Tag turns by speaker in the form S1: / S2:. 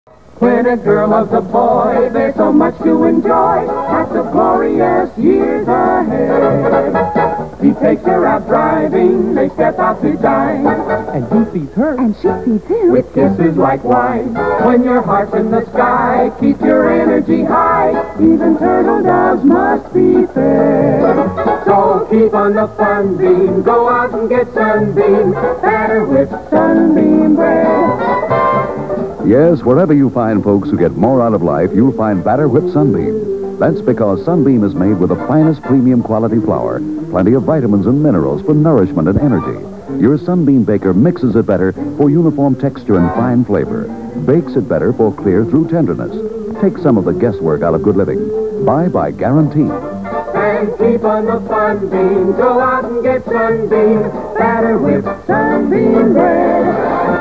S1: When a girl loves a boy, there's so much to enjoy. Lots of glorious years ahead. He takes her out driving, they step out to dine.
S2: And he feeds her.
S3: And she feeds him.
S1: With kisses like wine. When your heart's in the sky, keep your energy high. Even turtle doves must be fed. So keep on the fun beam, go out and get Sunbeam. Batter with Sunbeam bread.
S4: Yes, wherever you find folks who get more out of life, you'll find Batter Whipped Sunbeam. That's because Sunbeam is made with the finest premium quality flour, plenty of vitamins and minerals for nourishment and energy. Your Sunbeam baker mixes it better for uniform texture and fine flavor, bakes it better for clear through tenderness. Take some of the guesswork out of good living. Buy by guarantee.
S1: And keep on the fun beam, go out and get Sunbeam. Batter with Sunbeam bread.